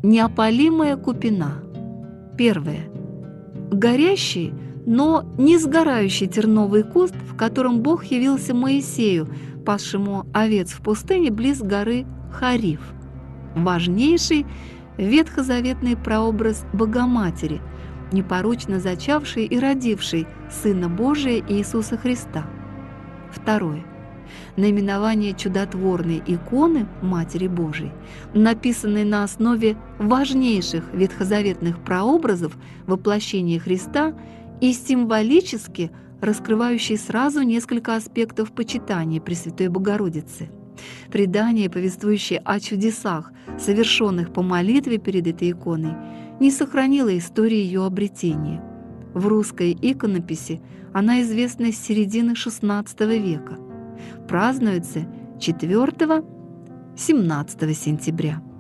Неопалимая купина. Первое. Горящий, но не сгорающий терновый куст, в котором Бог явился Моисею, пасшему овец в пустыне близ горы Хариф. Важнейший ветхозаветный прообраз Богоматери, непорочно зачавшей и родившей Сына Божия Иисуса Христа. Второе. Наименование чудотворной иконы Матери Божией, написанной на основе важнейших ветхозаветных прообразов воплощения Христа и символически раскрывающей сразу несколько аспектов почитания Пресвятой Богородицы. Предание, повествующее о чудесах, совершенных по молитве перед этой иконой, не сохранило истории ее обретения. В русской иконописи она известна с середины XVI века. Празднуется 4-17 сентября.